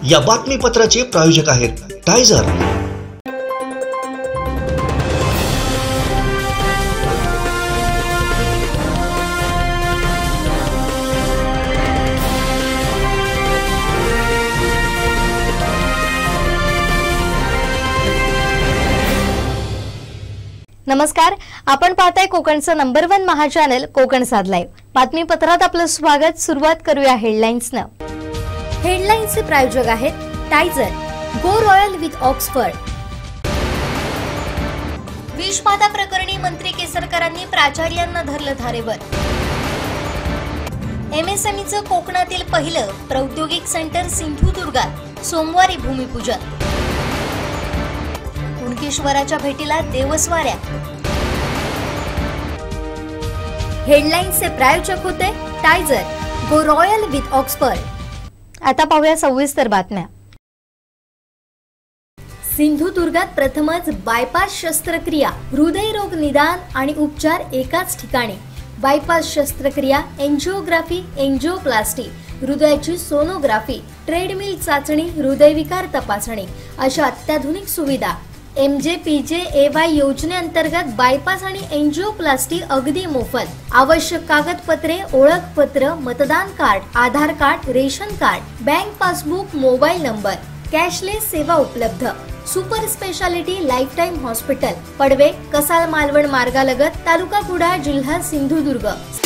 या बातमीपत्राचे प्रायोजक आहेत टायझर। नमस्कार, आपण पाहताय कोकणचं नंबर 1 महा चॅनल कोकण साध लाईव्ह। बातमीपत्रात आपलं स्वागत। सुरुवात करूया हेडलाईन्सनं। हेडलाईन्सचे प्रायोजक आहेत टायझर, गो रॉयल विथ ऑक्सफर्ड। विषबाधा प्रकरणी मंत्री केसरकरांनी प्राचार्यांना धरलं धारेवर। MSMEचं कोकणातील पहिलं प्रौद्योगिक सेंटर सिंधुदुर्गात सोमवारी भूमिपूजन। कुणकेश्वराच्या भेटीला देवस्वाऱ्या। हेडलाईन्सचे प्रायोजक होते टायझर, गो रॉयल विथ ऑक्सफर्ड। आता पाहूया सविस्तर बातम्या। सिंधुदुर्गात प्रथमच बायपास शस्त्रक्रिया, हृदयरोग निदान आणि उपचार एकाच ठिकाणी। बायपास शस्त्रक्रिया, एंजिओग्राफी, एंजिओप्लास्टी, हृदयाची सोनोग्राफी, ट्रेडमिल चाचणी, हृदयविकार तपासणी अशा अत्याधुनिक सुविधा। MJPJAY योजनेअंतर्गत बायपास आणि एंजिओप्लास्टी अगदी मोफत। आवश्यक कागदपत्रे, ओळखपत्र, मतदान card, Aadhaar card, ration card, bank passbook, mobile number, cashless सेवा उपलब्ध। Super speciality life time hospital, Padve, Kasal Malvan मार्गालगत, तालुका कुडाळ, जिल्हा सिंधुदुर्ग।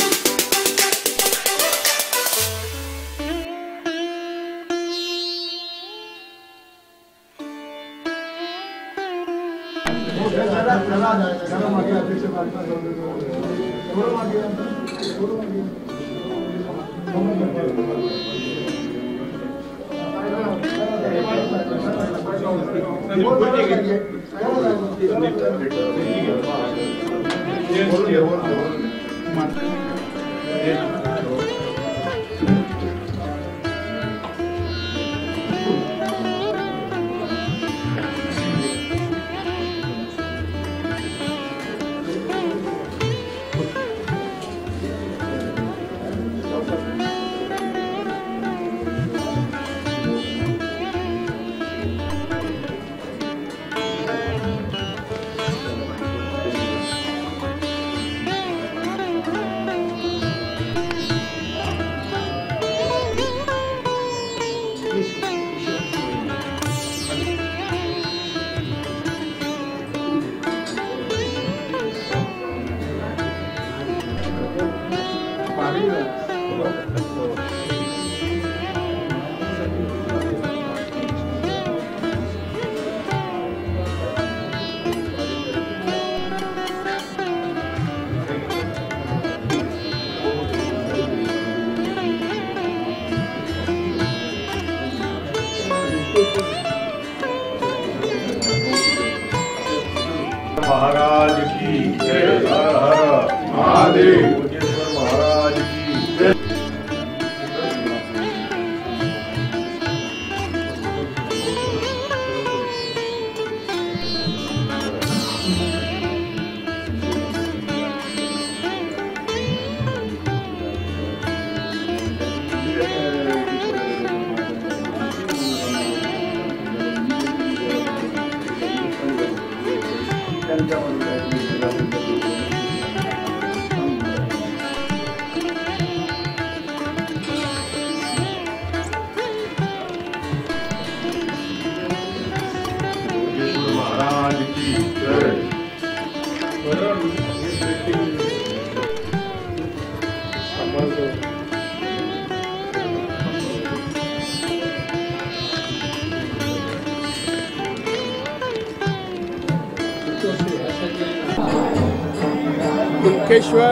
महाराज की जय, हर हर महादेव। कोटेश्वर महाराज की जय। कुणकेश्वर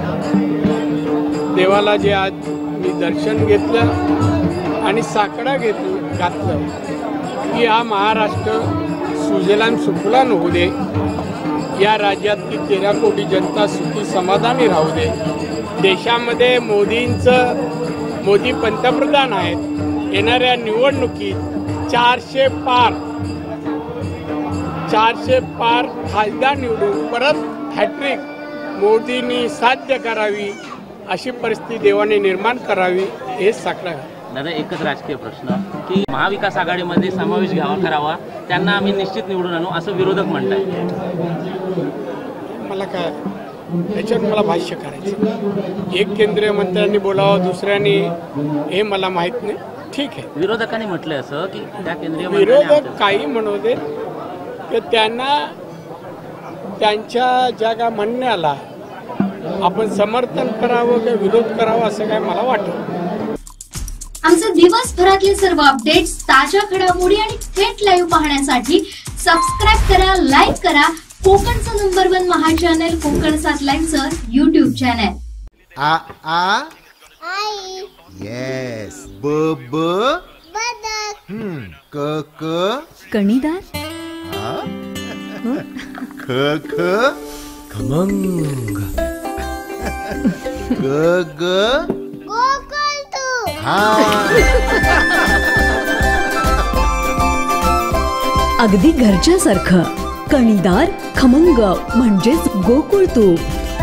देवाला जे आज मी दर्शन घेतलं आणि साकडा घातलं की हा महाराष्ट्र सुजलाम सुफलाम होऊ दे, या राज्यातली 13 कोटी जनता सुखी समाधानी राहू दे। देशामध्ये मोदी पंतप्रधान आहेत। येणाऱ्या निवडणुकीत 400 पार खासदार निवडून परत हॅट्रिक मोदींनी साध्य करावी, अशी परिस्थिती देवाने निर्माण करावी हे साकडं दादा एकच राजकीय प्रश्न की महाविकास आघाडीमध्ये समावेश करावा त्यांना आम्ही निश्चित निवडून आणू असं विरोधक म्हणतात. मला काय त्याच्यावर मला भाष्य करायचं. एक केंद्रीय मंत्र्यांनी बोलावं दुसऱ्यांनी हे मला माहीत नाही. ठीक आहे, विरोधकांनी म्हटलंय असं की त्या केंद्रीय विरोधक काही म्हणू दे की त्यांना त्यांच्या ज्या काय म्हणण्याला आपण समर्थन करावं किंवा विरोध करावा असं काय मला वाटत. आमचे दिवसभरातले सर्व अपडेट्स, ताज्या घडामोडी आणि थेट लाईव्ह पाहण्यासाठी सबस्क्राईब करा, लाईक करा कोकणचं नंबर 1 महा चॅनल कोकण 7 लाईव्हचं YouTube चॅनल. आ आ आई येस ब ब बदक क क कणीदार ख ख खमंग ग ग गोकुळ अगदी घरच्यासारखं कणीदार खमंग म्हणजेच गोकुळ तूप.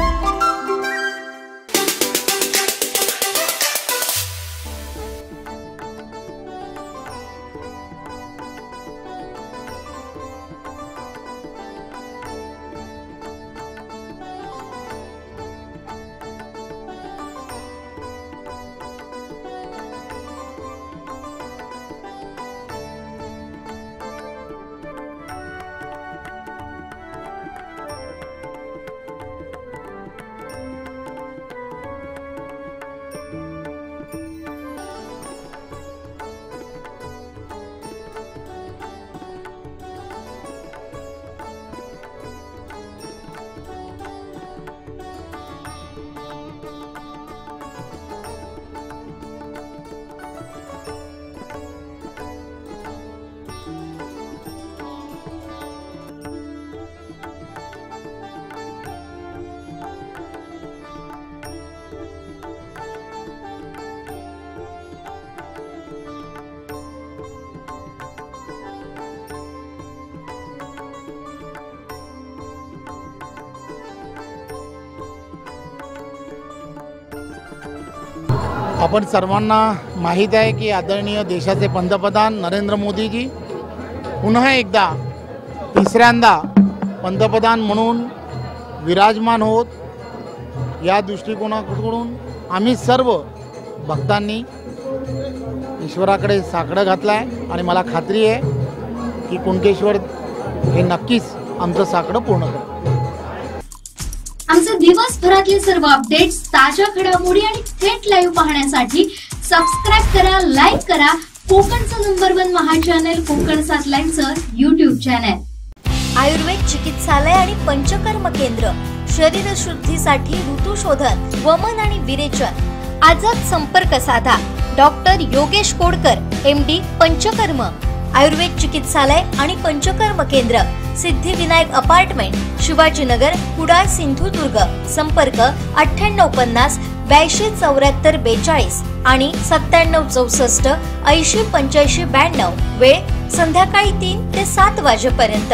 आपण सर्वांना माहीत आहे की आदरणीय देशाचे पंतप्रधान नरेंद्र मोदीजी पुन्हा एकदा तिसऱ्यांदा पंतप्रधान म्हणून विराजमान होत. या दृष्टिकोनाकडून आम्ही सर्व भक्तांनी ईश्वराकडे साकडं घातलं आहे आणि मला खात्री आहे की कुणकेश्वर हे नक्कीच आमचं साकडं पूर्ण करेल. आमचे दिवसभरातले सर्व अपडेट्स, ताज्या घडामोडी आणि थेट लाईव्ह पाहण्यासाठी सबस्क्राईब करा, लाईक करा कोकणचं नंबर 1 महा चॅनल कोकण 7 लाईव्हचं YouTube चॅनल. आयुर्वेद चिकित्सालय आणि पंचकर्म केंद्र, शरीर शुद्धीसाठी ऋतुशोधन, वमन आणि विरेचन. आजच संपर्क साधा. Doctor Yogesh Kodkar, MD, Panchakarma. आयुर्वेद चिकित्सालय आणि पंचकर्म केंद्र, सिद्धिविनायक अपार्टमेंट, शिवाजीनगर, कुडाळ, सिंधुदुर्ग. संपर्क 9850 82 74 42 आणि 97 64 80 85 92. वेळ संध्याकाळी 3 ते 7 वाजेपर्यंत.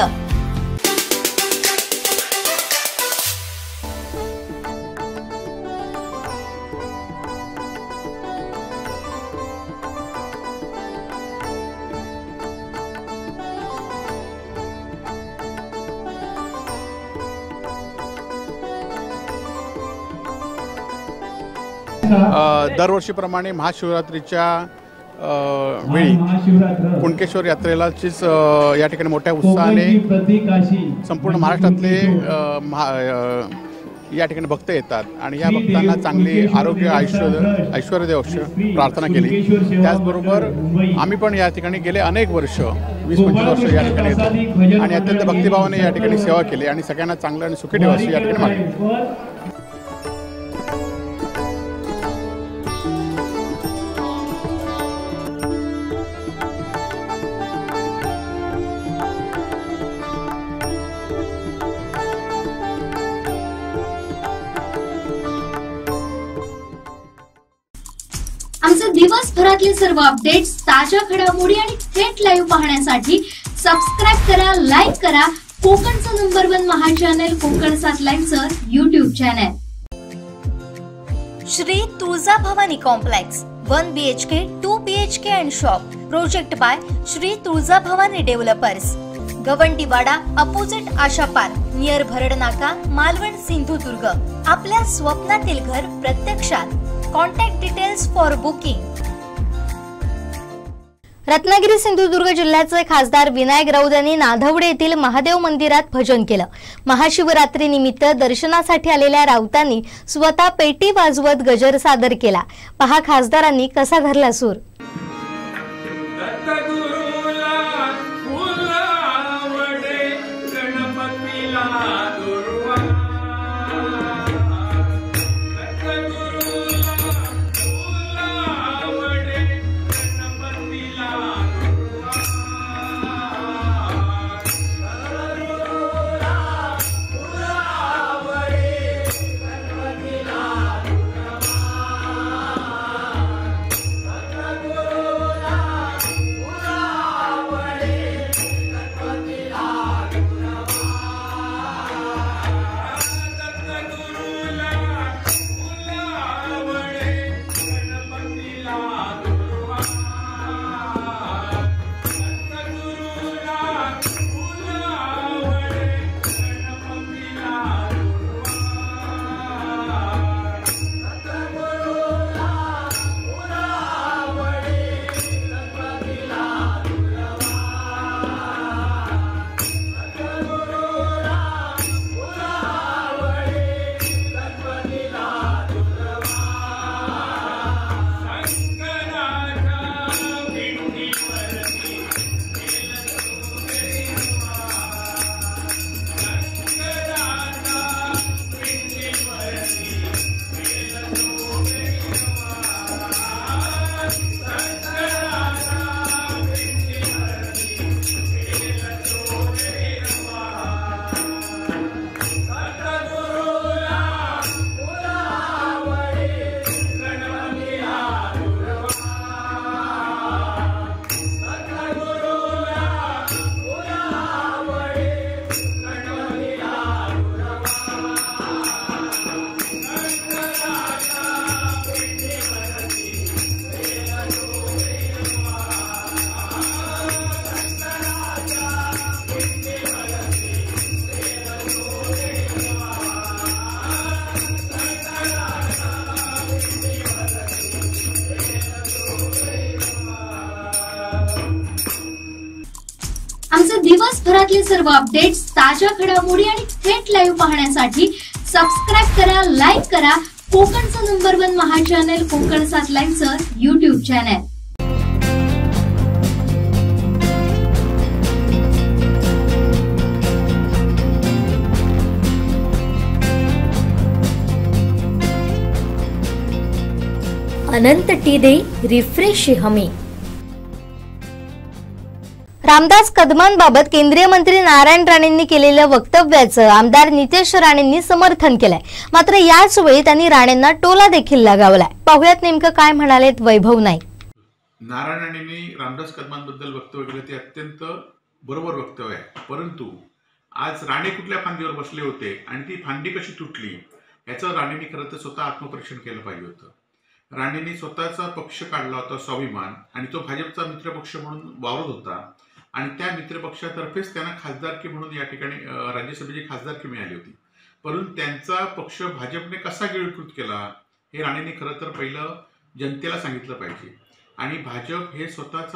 दरवर्षीप्रमाणे महाशिवरात्रीच्या वेळी कुणकेश्वर यात्रेलाचीच या ठिकाणी मोठ्या उत्साहाने संपूर्ण महाराष्ट्रातले या ठिकाणी भक्त येतात आणि या भक्तांना चांगले आरोग्य ऐश्वर्य देव प्रार्थना केली. त्याचबरोबर आम्ही पण या ठिकाणी गेले अनेक वर्ष 20-25 वर्ष या ठिकाणी येतो आणि अत्यंत भक्तिभावाने या ठिकाणी सेवा केली आणि सगळ्यांना चांगलं आणि सुखी ठेवा अशी या ठिकाणी मागणी. आमचे दिवसभरातले सर्व अपडेट्स, ताज्या घडामोडी आणि थेट लाईव्ह पाहण्यासाठी सबस्क्राईब करा, लाईक करा कोकणचं नंबर 1 महा चॅनल कोकण 7 लाईव्हचं YouTube channel. Shri Tuljabhavani complex, 1 BHK, 2 BHK and shop. Project by Shri Tuljabhavani developers. Gawandiwada opposite Asha park, near Bharad Naka, Malvan, Sindhudurg. आपल्या स्वप्नातील घर प्रत्यक्षात. Contact details for booking. Ratnagiri Sindhudurg जिल्ह्याचे खासदार विनायक राऊत यांनी नाधवडे येथील महादेव मंदिरात भजन केलं. महाशिवरात्री निमित्त दर्शनासाठी आलेल्या राऊतांनी स्वतः पेटी वाजवत गजर सादर केला. पहा खासदारांनी कसा धरला सूर. आमचे दिवसभरातले सर्व अपडेट्स, ताज्या घडामोडी आणि थेट लाईव्ह पाहण्यासाठी सबस्क्राईब करा, लाईक करा कोकणचं नंबर 1 महा चॅनल कोकण 7 लाईव्हचं YouTube चॅनल. अनंत टी दे रिफ्रेश हमी. रामदास कदमांबाबत केंद्रीय मंत्री नारायण राणेंनी केलेल्या वक्तव्याचं आमदार नितेश राणेंनी समर्थन केलंय. मात्र याच वेळी त्यांनी राणेंना टोला देखील लगावलाय. पाहुयात नेमकं काय म्हणालेत वैभव नाईक. नारायण राणेंनी रामदास कदमांबद्दल वक्तव्य केलं ते अत्यंत बरोबर वक्तव्य आहे. परंतु आज राणे कुठल्या फांदीवर बसले होते आणि ती फांदी कशी तुटली याचं राणेंनी खरं तर स्वतः आत्मपरीक्षण केलं पाहिजे होतं. राणेंनी स्वतःचा पक्ष काढला होता स्वाभिमान आणि तो भाजपचा मित्रपक्ष म्हणून वावरत होता आणि त्या मित्रपक्षातर्फेच त्यांना खासदारकी म्हणून या ठिकाणी राज्यसभेची खासदारकी मिळाली होती. परंतु त्यांचा पक्ष भाजपने कसा गिळकृत केला हे राणेंनी खरं तर पहिलं जनतेला सांगितलं पाहिजे. आणि भाजप हे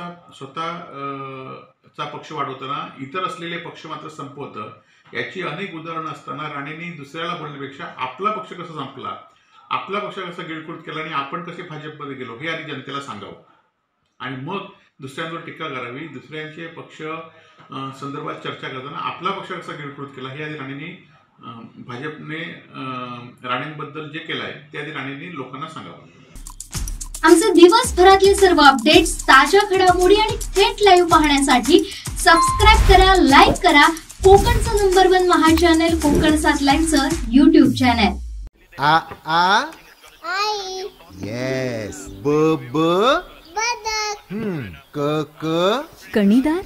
स्वतःचा पक्ष वाढवताना इतर असलेले पक्ष मात्र संपवतं. याची अनेक उदाहरणं असताना राणेंनी दुसऱ्याला बोलण्यापेक्षा आपला पक्ष कसा संपला, आपला पक्ष कसा गिळकृत केला आणि आपण कसे भाजपमध्ये गेलो हे आधी जनतेला सांगावं आणि मग दुसऱ्यांवर टीका करावी. दुसऱ्यांचे पक्ष संदर्भात चर्चा करताना आपला पक्ष कसा गिळकृत केला हे आधी राणेंनी भाजपने राणेंबद्दल जे केलं आहे ते आधी राणेंनी लोकांना सांगावं. आमचे दिवसभरातले सर्व अपडेट्स, ताज्या घडामोडी आणि थेट लाईव्ह पाहण्यासाठी सबस्क्राईब करा, लाईक करा कोकणचं नंबर 1 महा चॅनल कोकण 7 लाईव्हचं YouTube चॅनल. आ आ आई येस ब ब बदक क क कणीदार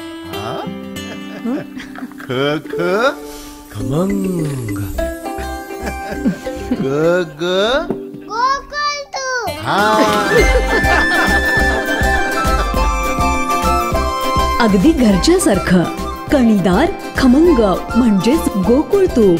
ख ख खमंग ग ग गोकुळ तू अगदी घरच्यासारखं कणीदार खमंग म्हणजेच गोकुळ तूप.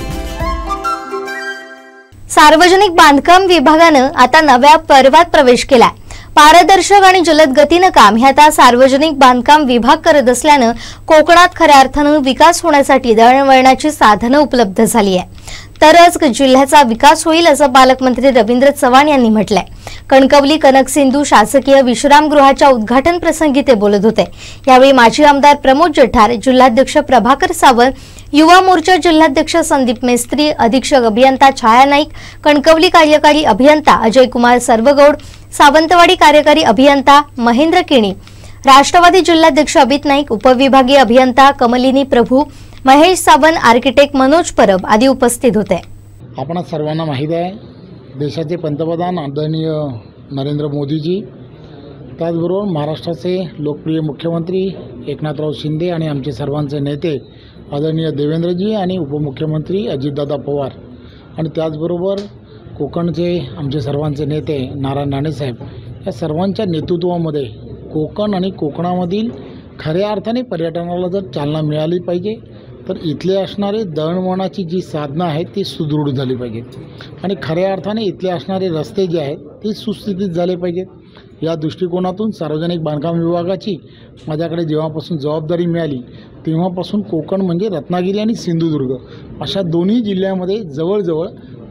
सार्वजनिक बांधकाम विभागानं आता नव्या पर्वात प्रवेश केलाय. पारदर्शक आणि जलद गतीनं काम हे आता सार्वजनिक बांधकाम विभाग करत असल्यानं कोकणात खऱ्या अर्थानं विकास होण्यासाठी दळणवळणाची साधनं उपलब्ध झाली आहे. तरच जिल्ह्याचा विकास होईल असं पालकमंत्री रवींद्र चव्हाण यांनी म्हटलंय. कणकवली कनकसिंधू शासकीय विश्रामगृहाच्या उद्घाटन प्रसंगी ते बोलत होते. यावेळी माजी आमदार प्रमोद जठार, जिल्हाध्यक्ष प्रभाकर सावंत, युवा मोर्चा जिल्हाध्यक्ष संदीप मेस्त्री, अधीक्षक अभियंता छाया नाईक, कणकवली कार्यकारी अभियंता अजय कुमार सर्वगौड, सावंतवाडी कार्यकारी अभियंता महेंद्र किणी, राष्ट्रवादी जिल्हाध्यक्ष अभित नाईक, उपविभागीय अभियंता कमलिनी प्रभू, महेश सावंत, आर्किटेक्ट मनोज परब आदी उपस्थित होते. आपण सर्वांना माहिती आहे देशाचे पंतप्रधान आदरणीय नरेंद्र मोदीजी, त्याचबरोबर महाराष्ट्राचे लोकप्रिय मुख्यमंत्री एकनाथराव शिंदे आणि आमचे सर्वांचे नेते आदरणीय देवेंद्रजी आणि उपमुख्यमंत्री अजितदादा पवार आणि त्याचबरोबर कोकणचे आमचे सर्वांचे नेते नारायण राणेसाहेब, या सर्वांच्या नेतृत्वामध्ये कोकण आणि कोकणामधील खऱ्या अर्थाने पर्यटनाला जर चालना मिळाली पाहिजे तर इथले असणारे दळणवळणाची जी साधनं आहेत ती सुदृढ झाली पाहिजेत आणि खऱ्या अर्थाने इथले असणारे रस्ते जे आहेत ते सुस्थितीत झाले पाहिजेत. या दृष्टिकोनातून सार्वजनिक बांधकाम विभागाची माझ्याकडे जेव्हापासून जबाबदारी मिळाली तेव्हापासून कोकण म्हणजे रत्नागिरी आणि सिंधुदुर्ग अशा दोन्ही जिल्ह्यामध्ये जवळजवळ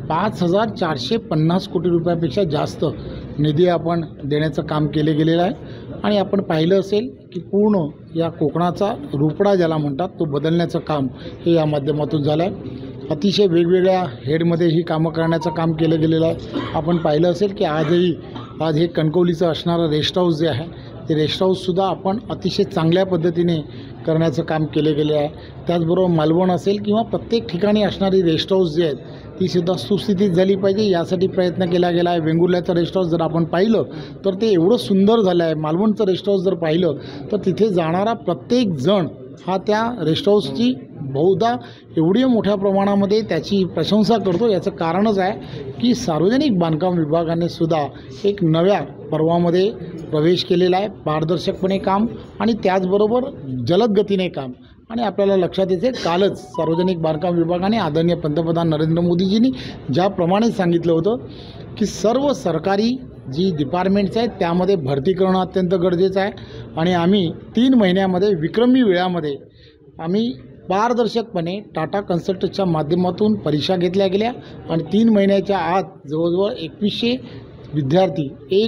5,450 कोटी रुपयापेक्षा जास्त निधी आपण देण्याचं काम केले गेलेलं आहे आणि आपण पाहिलं असेल की पूर्ण या कोकणाचा रोपडा ज्याला म्हणतात तो बदलण्याचं काम हे या माध्यमातून झालं आहे. अतिशय वेगवेगळ्या हेडमध्ये ही कामं करण्याचं काम केलं गेलेलं आहे. आपण पाहिलं असेल की आज हे कणकवलीचं असणारं रेस्ट हाऊस जे आहे ते रेस्ट हाऊससुद्धा आपण अतिशय चांगल्या पद्धतीने करण्याचं काम केले गेले आहे. त्याचबरोबर मालवण असेल किंवा प्रत्येक ठिकाणी असणारी रेस्ट हाऊस जे आहेत तीसुद्धा सुस्थितीत झाली पाहिजे यासाठी प्रयत्न केला गेला आहे. वेंगुर्ल्याचं रेस्ट हाऊस जर आपण पाहिलं तर ते एवढं सुंदर झालं आहे. मालवणचं रेस्ट हाऊस जर पाहिलं तर तिथे जाणारा प्रत्येक जण हा त्या रेस्ट हाऊसची बहुधा एवढी मोठ्या प्रमाणामध्ये त्याची प्रशंसा करतो. याचं कारणच आहे की सार्वजनिक बांधकाम विभागाने सुद्धा एक नव्या पर्वामध्ये प्रवेश केलेला आहे. पारदर्शकपणे काम आणि त्याचबरोबर जलद गतीने काम. आणि आपल्याला लक्षात येते कालच सार्वजनिक बांधकाम विभागाने आदरणीय पंतप्रधान नरेंद्र मोदीजींनी ज्याप्रमाणे सांगितलं होतं की सर्व सरकारी जी डिपार्टमेंट्स आहेत त्यामध्ये भरती करणं अत्यंत गरजेचं आहे आणि आम्ही 3 महिन्यामध्ये विक्रमी वेळामध्ये आम्ही पारदर्शकपणे टाटा कन्सल्टंटच्या माध्यमातून परीक्षा घेतल्या गेल्या आणि 3 महिन्याच्या आत जवळजवळ 2100 विद्यार्थी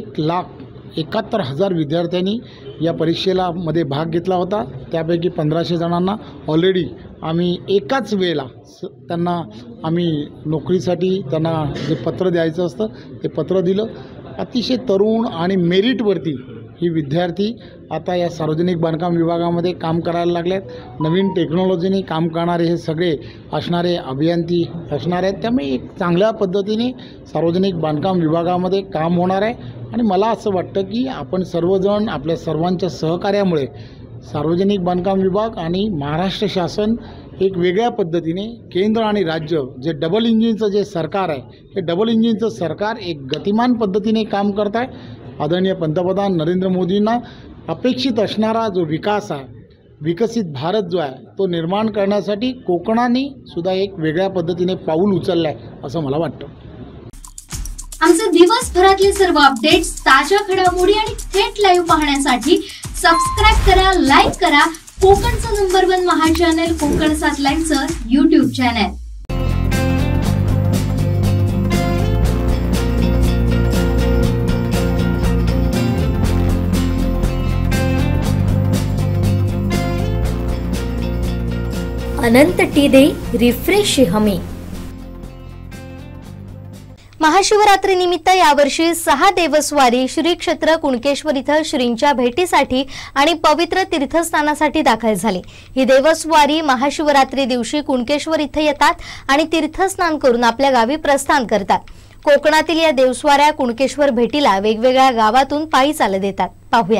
1,71,000 विद्यार्थ्यांनी या परीक्षेला मध्ये भाग घेतला होता. त्यापैकी 1500 जणांना ऑलरेडी आम्ही एकाच वेळेला त्यांना आम्ही नोकरीसाठी त्यांना जे पत्र द्यायचं असतं ते पत्र दिलं. अतिशय तरुण आणि मेरिटवरती ही विद्यार्थी आता या सार्वजनिक बांधकाम विभागामध्ये काम करायला लागल्यात. नवीन टेक्नॉलॉजीने काम करणारे हे सगळे असणारे अभियंती असणार आहेत. त्यामुळे एक चांगल्या पद्धतीने सार्वजनिक बांधकाम विभागामध्ये काम होणार आहे आणि मला असं वाटतं की आपण सर्वजण आपल्या सर्वांच्या सहकार्यामुळे सार्वजनिक बांधकाम विभाग आणि महाराष्ट्र शासन एक वेगळ्या पद्धतीने केंद्र आणि राज्य जे डबल इंजिनचं जे सरकार आहे हे डबल इंजिनचं सरकार एक गतिमान पद्धतीने काम करत आहे. आदरणीय पंतप्रधान नरेंद्र मोदींना अपेक्षित असणारा जो विकास आहे, विकसित भारत जो आहे तो निर्माण करण्यासाठी कोकणाने सुद्धा एक वेगळ्या पद्धतीने पाऊल उचललं आहे असं मला वाटतं. आमचे दिवसभरातले सर्व अपडेट्स, ताज्या घडामोडी आणि थेट लाईव्ह पाहण्यासाठी सबस्क्राईब करा, लाईक करा कोकणचं नंबर 1 महा चॅनल कोकण 7 लाईव्हचं YouTube चॅनल. अनंत टीदे रिफ्रेश हमी. महाशिवरात्री निमित्त यावर्षी 6 देवस्वारी श्री क्षेत्र कुणकेश्वर इथं श्रींच्या भेटीसाठी आणि पवित्र तीर्थस्थानासाठी दाखल झाली. ही देवस्वारी महाशिवरात्री दिवशी कुणकेश्वर इथं येतात आणि तीर्थस्नान करून आपल्या गावी प्रस्थान करतात. कोकणातील या देवस्वाऱ्या कुणकेश्वर भेटीला वेगवेगळ्या गावातून पायी चालत येतात. पाहूया.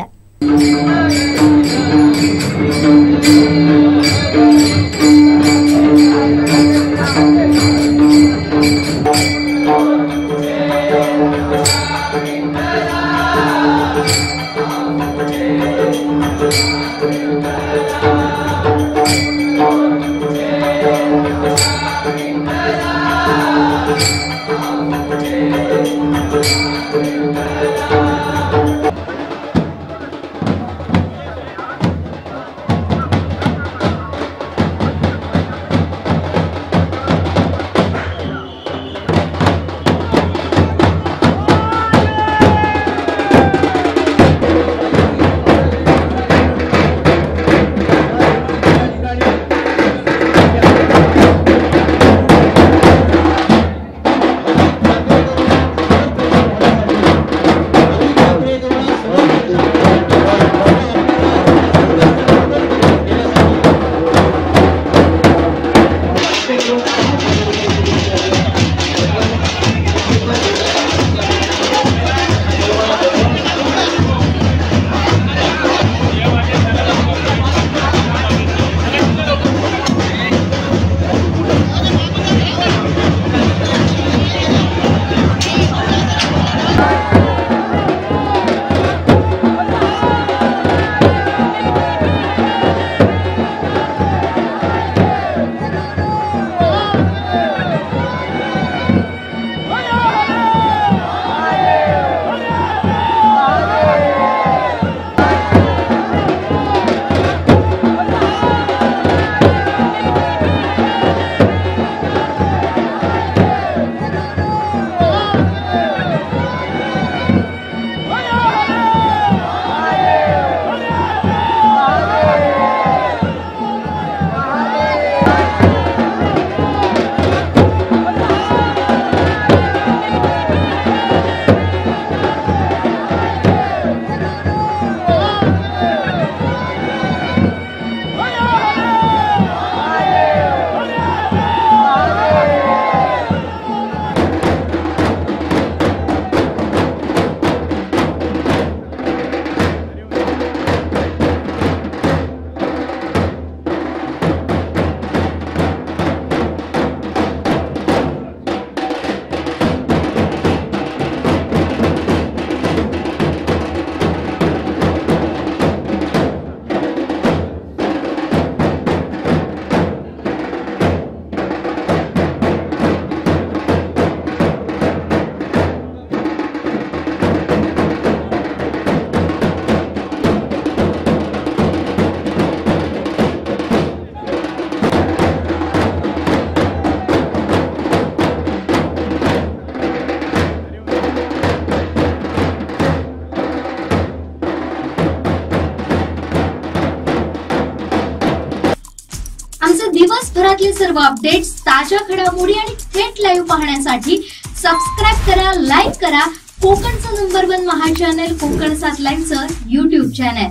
दिवसभरातले सर्व अपडेट्स, ताज्या घडामोडी आणि थेट लाईव्ह पाहण्यासाठी सबस्क्राइब करा, लाईक करा कोकणचं नंबर 1 महा चॅनल कोकण 7 लाईव्हचं YouTube चॅनल.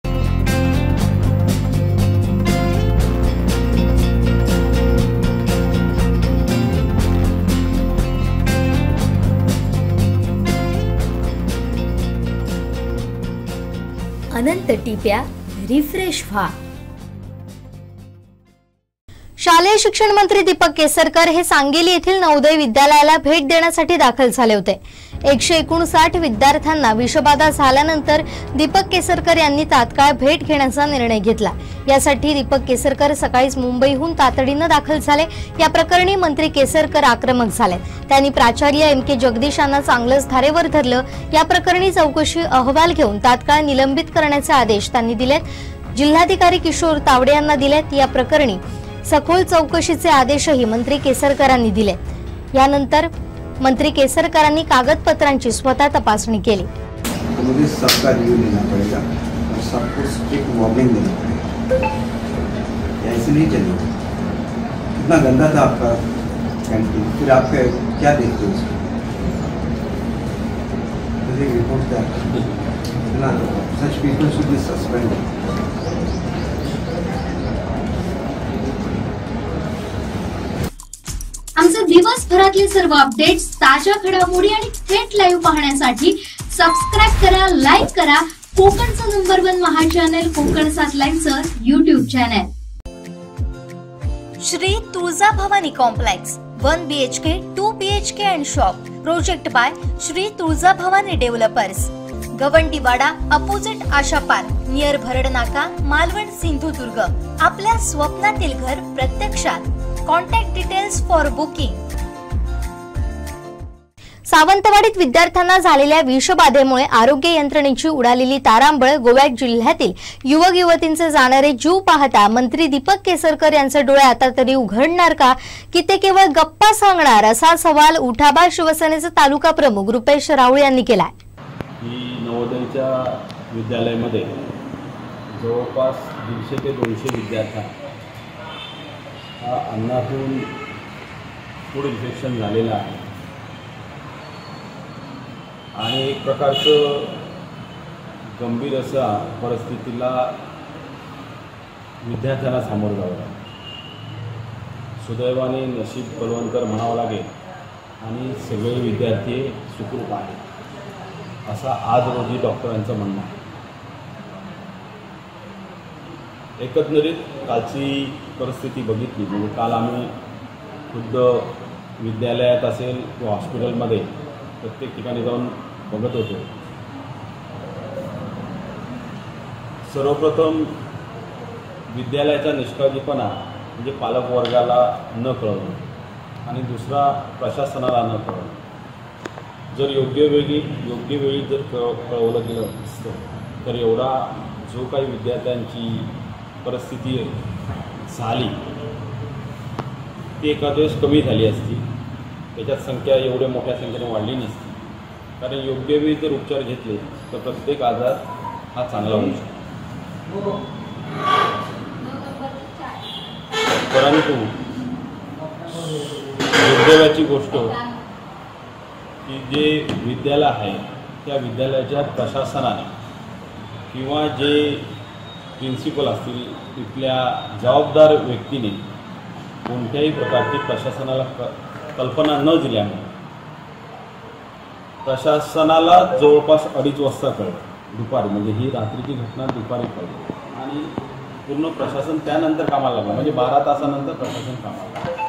अनंत टिप्या रिफ्रेश व्हा. शालेय शिक्षण मंत्री दीपक केसरकर हे सांगली येथील नवोदय विद्यालयाला भेट देण्यासाठी दाखल झाले होते. 159 विद्यार्थ्यांना विषबाधा झाल्यानंतर दीपक केसरकर यांनी तात्काळ भेट घेण्याचा निर्णय घेतला. यासाठी दीपक केसरकर सकाळीच मुंबईहून तातडीने दाखल झाले. या प्रकरणी मंत्री केसरकर आक्रमक झाले. त्यांनी प्राचार्य एम के जगदीश यांना चांगलंच धारेवर धरलं. या प्रकरणी चौकशी अहवाल घेऊन तात्काळ निलंबित करण्याचे आदेश त्यांनी दिलेत. जिल्हाधिकारी किशोर तावडे यांना दिलेत. या प्रकरणी सखोल चौकशीचे आदेशही मंत्री केसरकरांनी दिले. यानंतर मंत्री केसरकरांनी कागदपत्रांची स्वतः तपासणी केली. मुझे सबका रिव्यू लेना पड़ेगा और सबको स्ट्रिक्ट वार्निंग देना पड़ेगा. ऐसे नहीं चलेगा. कितना गंदा था आपका कैंटीन, फिर आप क्या देखते हो उसको? रिपोर्ट क्या such people should be suspended. आमचे दिवसभरातले सर्व अपडेट्स, ताज्या घडामोडी आणि थेट लाईव्ह पाहण्यासाठी सबस्क्राइब करा, लाईक करा कोकणचं नंबर 1 महा चॅनल कोकण 7 लाईव्हचं YouTube channel. Shri Tuljabhavani complex 1 BHK 2 BHK and shop. Project by Shri Tuljabhavani developers. Gawandiwada opposite Asha park near Bharad Naka, Malvan, Sindhudurg. आपल्या स्वप्नातील घर प्रत्यक्षात. Contact details for booking. सावंतवाडीत विद्यार्थ्यांना झालेल्या विषबाधेमुळे आरोग्य यंत्रणेची उडालेली तारांबळ. गोव्यात जिल्ह्यातील युवक युवतींचे जाणारे जीव पाहता मंत्री दीपक केसरकर यांचे डोळे आता तरी उघडणार का, की ते केवळ गप्पा सांगणार, असा सवाल उठाबा शिवसेनेचे तालुका प्रमुख रुपेश राऊळ यांनी केलाय. ही नवोदयच्या विद्यालयामध्ये जवळपास 150 ते 200 विद्यार्थ्यांना अन्नातून फूड इन्फेक्शन झालेलं आहे आणि एक प्रकारचं गंभीर असा परिस्थितीला विद्यार्थ्यांना सामोरं जावं लागलं. सुदैवाने नशीब बलवंतर म्हणावं लागेल आणि सगळे विद्यार्थी सुखरूप आहेत असा आज रोजी डॉक्टरांचं म्हणणं आहे. एकंदरीत कालची परिस्थिती बघितली म्हणजे काल आम्ही खुद्द विद्यालयात असेल किंवा हॉस्पिटलमध्ये प्रत्येक ठिकाणी जाऊन बघत होतो. सर्वप्रथम विद्यालयाचा निष्काळजीपणा म्हणजे पालक वर्गाला न कळवणं आणि दुसरा प्रशासनाला न कळवणं. जर योग्य वेळी जर कळवलं गेलं असतं तर एवढा जो काही विद्यार्थ्यांची परिस्थिती झाली ती एखाद्या वेळेस कमी झाली असती. त्याच्यात संख्या एवढ्या मोठ्या संख्येने वाढली नसती. कारण योग्य वेळी जर उपचार घेतले तर प्रत्येक आजार हा चांगला होऊ शकतो. परंतु दुर्दैवाची गोष्ट की जे विद्यालय आहे त्या विद्यालयाच्या प्रशासनाने किंवा जे प्रिन्सिपल असतील तिथल्या जबाबदार व्यक्तीने कोणत्याही प्रकारची प्रशासनाला कल्पना न दिल्यामुळे प्रशासनाला जवळपास 2:30 वाजता कळलं दुपारी. म्हणजे ही रात्रीची घटना दुपारी कळली आणि पूर्ण प्रशासन त्यानंतर कामाला लागलं. म्हणजे 12 तासानंतर प्रशासन कामाला लागलं.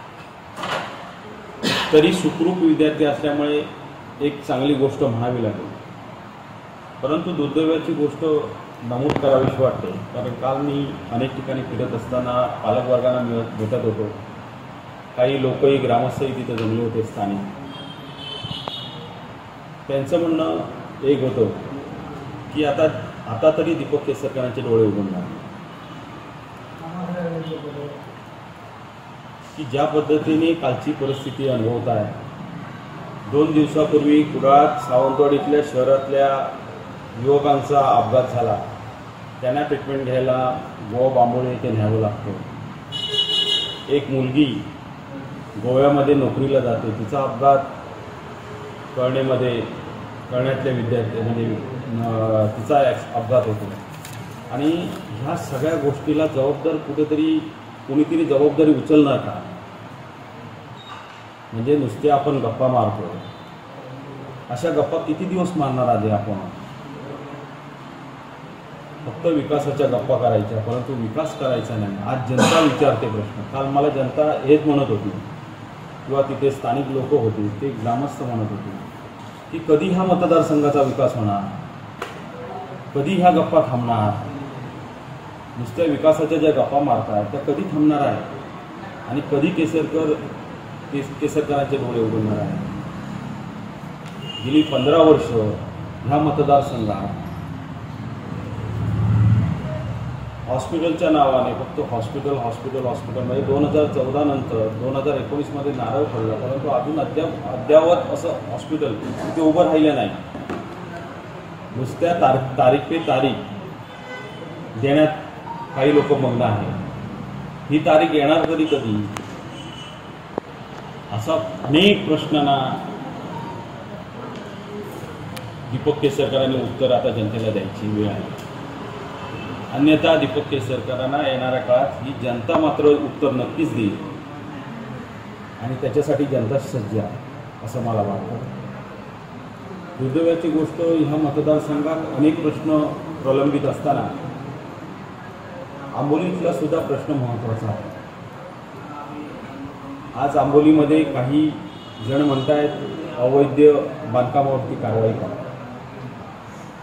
तरी सुखरूप विद्यार्थी असल्यामुळे एक चांगली गोष्ट म्हणावी लागेल. परंतु दुर्दैवाची गोष्ट नमूद करावीशी वाटते. कारण काल मी अनेक ठिकाणी फिरत असताना पालकवर्गांना भेटत होतो. काही लोकही ग्रामस्थही तिथे जमले होते स्थानिक. त्यांचं म्हणणं एक होतं की आता तरी दीपक केसरकरांचे डोळे उघडणार की ज्या पद्धतीने कालची परिस्थिती अनुभवत आहे. 2 दिवसापूर्वी कुडाळ सावंतवाडीतल्या शहरातल्या युवकांचा अपघात झाला. त्यांना ट्रीटमेंट घ्यायला गोवा बांबोळे येथे न्यावं लागतं. एक मुलगी गोव्यामध्ये नोकरीला जाते. तिचा अपघात कळण्यातल्या विद्यार्थी म्हणजे तिचा अपघात होतो. आणि ह्या सगळ्या गोष्टीला जबाबदार कुठेतरी कोणीतरी जबाबदारी उचलणार का? म्हणजे नुसते आपण गप्पा मारतो. अशा गप्पा किती दिवस मारणार आधी आपण? फक्त विकासाच्या गप्पा करायच्या परंतु विकास करायचा नाही. आज जनता विचारते प्रश्न. काल मला जनता हेच म्हणत होती किंवा तिथे स्थानिक लोक होते ते ग्रामस्थ म्हणत होते की कधी हा मतदारसंघाचा विकास होणार, कधी ह्या गप्पा थांबणार. नुसत्या विकासाच्या ज्या गप्पा मारतात त्या कधी थांबणार आहे आणि कधी केसरकरांचे डोळे उघडणार आहे. गेली 15 वर्ष ह्या मतदारसंघात हॉस्पिटलच्या नावाने फक्त हॉस्पिटल म्हणजे 2014 नंतर 2019 नारळ पडला. परंतु अजून अद्यावत असं हॉस्पिटल तिथे उभं राहिलं नाही. नुसत्या तारीख पे तारीख देण्यात काही लोक मग्न आहेत. ही तारीख येणार तरी कधी असा अनेक प्रश्नांना दीपक केसरकरांनी उत्तर आता जनतेला द्यायची वेळ आहे. अन्यथा दीपक केसरकरांना येणाऱ्या काळात ही जनता मात्र उत्तर नक्कीच देईल आणि त्याच्यासाठी जनता सज्ज आहे असं मला वाटतं. दुर्दैवाची गोष्ट ह्या मतदारसंघात अनेक प्रश्न प्रलंबित असताना आंबोलीतला सुद्धा प्रश्न महत्त्वाचा आहे. आज आंबोलीमध्ये काही जण म्हणतायत अवैध बांधकामावरती कारवाई करा.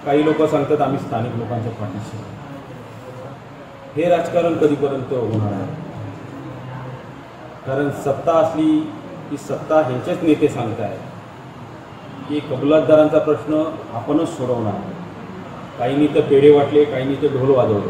काही लोक सांगतात आम्ही स्थानिक लोकांच्या पाठीशी. हे राजकारण कधीपर्यंत होणार आहे? कारण सत्ता असली की सत्ता ह्यांचेच नेते सांगतायत की कबूलातदारांचा प्रश्न आपणच सोडवणार. काहींनी तर पेढे वाटले, काहींनी तर ढोल वाजवले.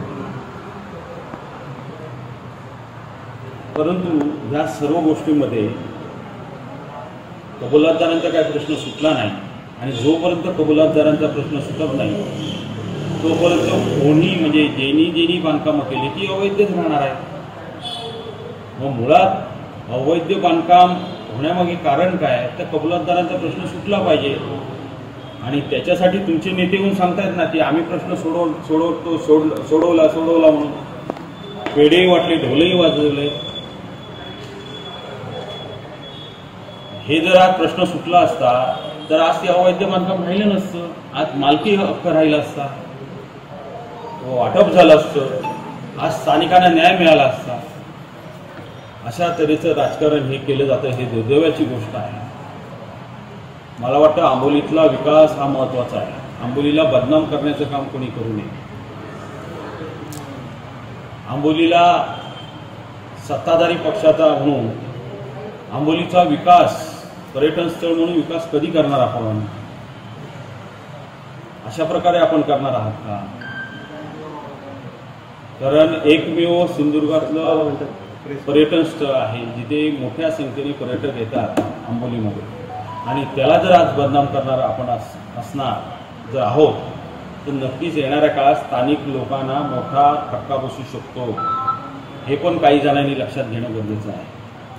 परंतु ह्या सर्व गोष्टींमध्ये कबूलातदारांचा काय प्रश्न सुटला नाही. आणि जोपर्यंत कबूलातदारांचा प्रश्न सुटत नाही तोपर्यंत कोणी म्हणजे ज्यांनी बांधकामं केली ती अवैधच राहणार आहे. मग मुळात अवैध बांधकाम होण्यामागे कारण काय? तर कबूलातदारांचा प्रश्न सुटला पाहिजे. आणि त्याच्यासाठी तुमचे नेते येऊन सांगतायत ना की आम्ही प्रश्न सोडवला म्हणून. पेढेही वाटले, ढोलही वाजवले. हे जर आज प्रश्न सुटला असता तर आज ते अवैध बांधकाम राहिलं नसतं. आज मालकी हक्क राहिला असता, वाटप झालं असतं, आज स्थानिकांना न्याय मिळाला असता. अशा तऱ्हेचं राजकारण हे केलं जातं, हे दुर्दैवाची गोष्ट आहे. मला वाटतं आंबोलीतला विकास हा महत्त्वाचा आहे. आंबोलीला बदनाम करण्याचं काम कोणी करू नये. आंबोलीला सत्ताधारी पक्षाचा म्हणून आंबोलीचा विकास पर्यटन स्थळ म्हणून विकास कधी करणार आपण? अशा प्रकारे आपण करणार आहात का? कारण एकमेव सिंधुदुर्गातलं पर्यटन स्थळ आहे जिथे मोठ्या संख्येने पर्यटक येतात आंबोलीमध्ये. आणि त्याला जर आज बदनाम करणार आपण असणार जर आहोत तर नक्कीच येणाऱ्या काळात स्थानिक लोकांना मोठा फटका बसू शकतो. हे पण काही जणांनी लक्षात घेणं गरजेचं आहे.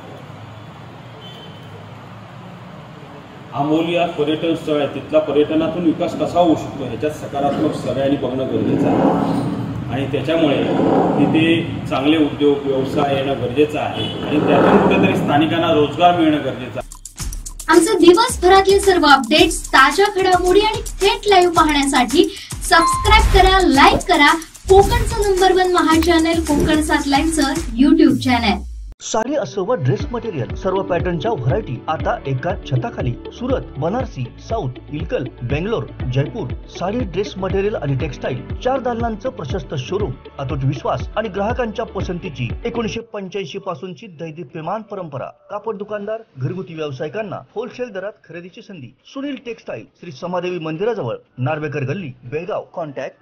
आंबोली आज पर्यटन स्थळ आहे, तिथला पर्यटनातून विकास कसा होऊ शकतो ह्याच्यात सकारात्मक सगळ्यांनी बघणं गरजेचं आहे. आणि त्याच्यामुळे तिथे चांगले उद्योग व्यवसाय येणं गरजेचं आहे. आणि त्यातून कुठेतरी स्थानिकांना रोजगार मिळणं गरजेचं आहे. आमचे दिवसभरातले सर्व अपडेट्स, ताज्या घडामोडी आणि थेट लाईव्ह पाहण्यासाठी सबस्क्राईब करा, लाईक करा कोकणचं नंबर 1 महा चॅनल कोकण 7 लाईनचं युट्यूब चॅनल. साडी असो व ड्रेस मटेरियल सर्व पॅटर्नच्या व्हरायटी आता एकाच छताखाली. Surat, Banarasi, south, Ilkal, Bangalore, Jaipur. Sari, dress material आणि टेक्सटाईल 4 दालनांचं प्रशस्त शोरूम. अतूट विश्वास आणि ग्राहकांच्या पसंतीची 1985 पासूनची दैदिप्यमान परंपरा. कापड दुकानदार, घरगुती व्यावसायिकांना होलसेल दरात खरेदीची संधी. सुनील टेक्सटाईल, श्री समादेवी मंदिराजवळ, नार्वेकर गल्ली, बेळगाव. कॉन्टॅक्ट